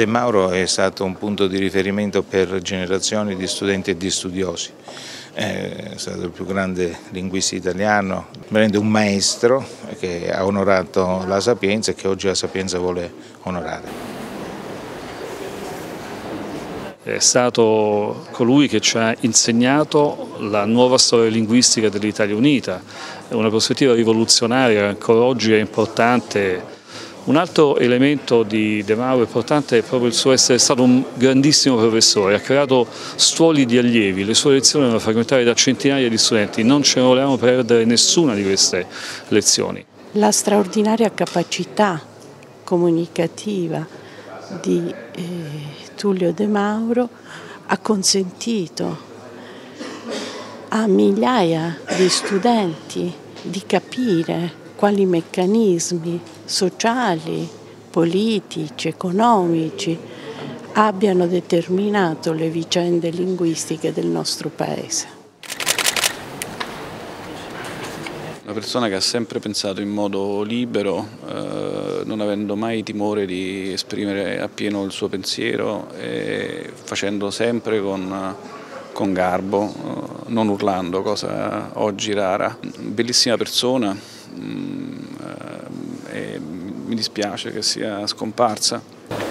De Mauro è stato un punto di riferimento per generazioni di studenti e di studiosi. È stato il più grande linguista italiano, veramente un maestro che ha onorato la Sapienza e che oggi la Sapienza vuole onorare. È stato colui che ci ha insegnato la nuova storia linguistica dell'Italia Unita, è una prospettiva rivoluzionaria che ancora oggi è importante. Un altro elemento di De Mauro importante è proprio il suo essere stato un grandissimo professore, ha creato stuoli di allievi, le sue lezioni erano frequentate da centinaia di studenti, non ce ne volevamo perdere nessuna di queste lezioni. La straordinaria capacità comunicativa di Tullio De Mauro ha consentito a migliaia di studenti di capire quali meccanismi sociali, politici, economici abbiano determinato le vicende linguistiche del nostro Paese. Una persona che ha sempre pensato in modo libero, non avendo mai timore di esprimere appieno il suo pensiero e facendo sempre con garbo, non urlando, cosa oggi rara. Bellissima persona e mi dispiace che sia scomparsa.